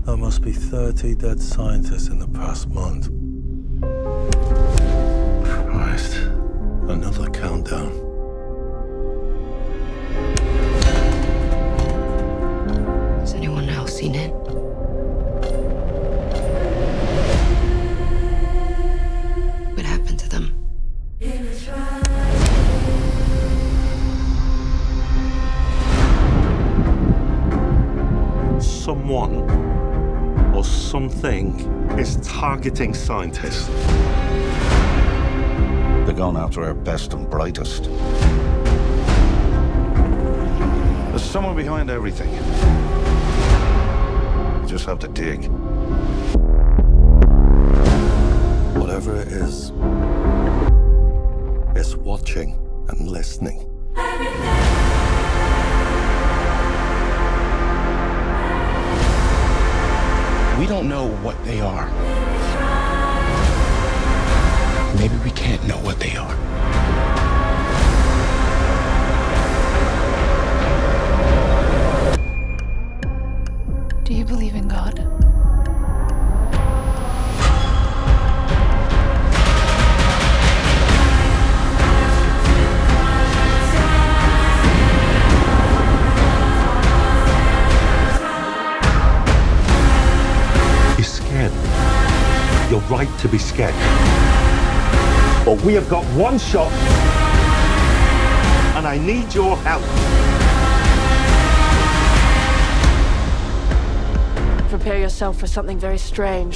There must be 30 dead scientists in the past month. Christ. Another countdown. Has anyone else seen it? What happened to them? Someone or something is targeting scientists. They're going after our best and brightest. There's someone behind everything. You just have to dig. Whatever it is, it's watching and listening. We don't know what they are. Maybe we can't know what they are. Do you believe in God? You're scared. You're right to be scared. But we have got one shot, and I need your help. Prepare yourself for something very strange.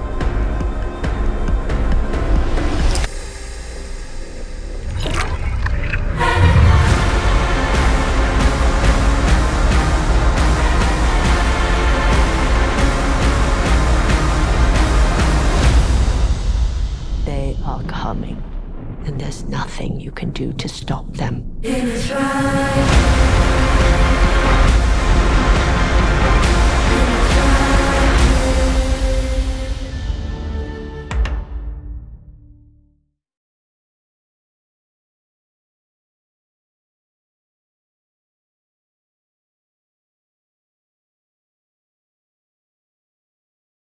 They are coming, and there's nothing you can do to stop them.